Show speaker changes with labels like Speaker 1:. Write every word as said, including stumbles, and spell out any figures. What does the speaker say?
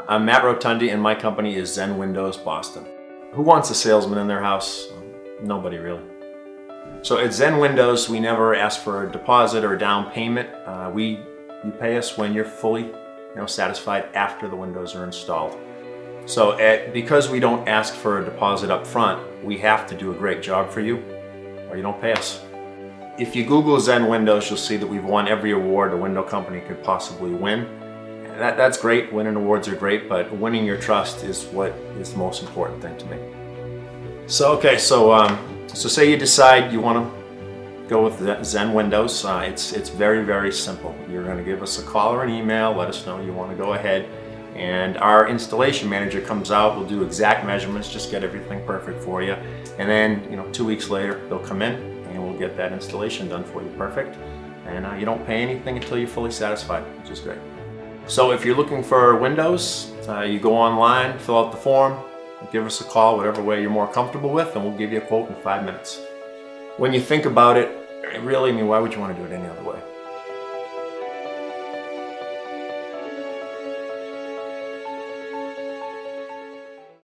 Speaker 1: I'm Matt Rotondi and my company is Zen Windows Boston. Who wants a salesman in their house? Nobody really. So at Zen Windows, we never ask for a deposit or a down payment. Uh, we, you pay us when you're fully you know, satisfied after the windows are installed. So at, because we don't ask for a deposit up front, we have to do a great job for you or you don't pay us. If you Google Zen Windows, you'll see that we've won every award a window company could possibly win. That, that's great, winning awards are great, but winning your trust is what is the most important thing to me. So okay, so um, so say you decide you want to go with Zen Windows. Uh, it's, it's very, very simple. You're going to give us a call or an email, let us know you want to go ahead, and our installation manager comes out, we'll do exact measurements, just get everything perfect for you, and then you know two weeks later they'll come in and we'll get that installation done for you perfect, and uh, you don't pay anything until you're fully satisfied, which is great. So if you're looking for windows, uh, you go online, fill out the form, give us a call, whatever way you're more comfortable with, and we'll give you a quote in five minutes. When you think about it, really, I mean, why would you want to do it any other way?